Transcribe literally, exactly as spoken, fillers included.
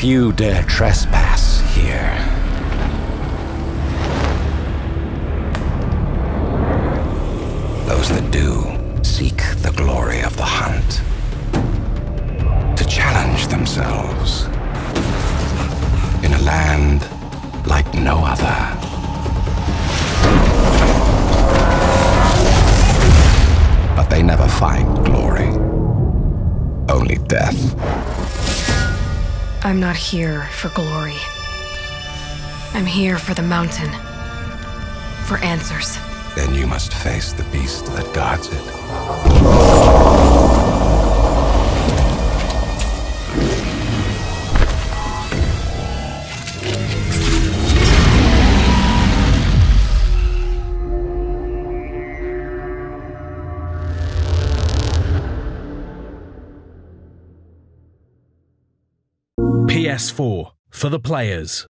Few dare trespass here. Those that do seek the glory of the hunt, to challenge themselves in a land like no other. But they never find glory, only death. I'm not here for glory. I'm here for the mountain, for answers. Then you must face the beast that guards it. P S four, for the players.